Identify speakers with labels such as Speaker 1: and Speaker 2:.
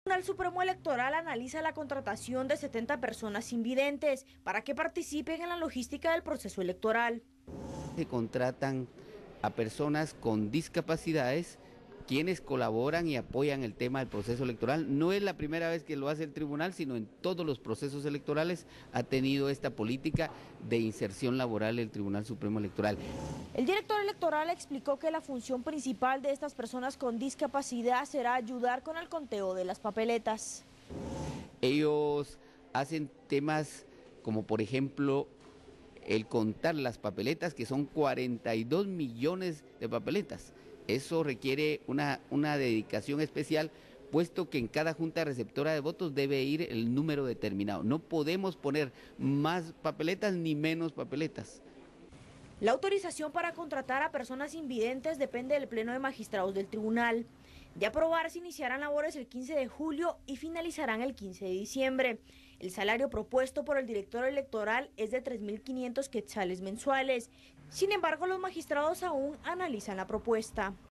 Speaker 1: El Tribunal Supremo Electoral analiza la contratación de 70 personas invidentes para que participen en la logística del proceso electoral.
Speaker 2: Se contratan a personas con discapacidades quienes colaboran y apoyan el tema del proceso electoral. No es la primera vez que lo hace el tribunal, sino en todos los procesos electorales ha tenido esta política de inserción laboral el Tribunal Supremo Electoral.
Speaker 1: El director electoral explicó que la función principal de estas personas con discapacidad será ayudar con el conteo de las papeletas.
Speaker 2: Ellos hacen temas como, por ejemplo, el contar las papeletas, que son 42 millones de papeletas. Eso requiere una dedicación especial, puesto que en cada junta receptora de votos debe ir el número determinado. No podemos poner más papeletas ni menos papeletas.
Speaker 1: La autorización para contratar a personas invidentes depende del Pleno de Magistrados del Tribunal. De aprobarse, iniciarán labores el 15 de julio y finalizarán el 15 de diciembre. El salario propuesto por el director electoral es de 3.500 quetzales mensuales. Sin embargo, los magistrados aún analizan la propuesta.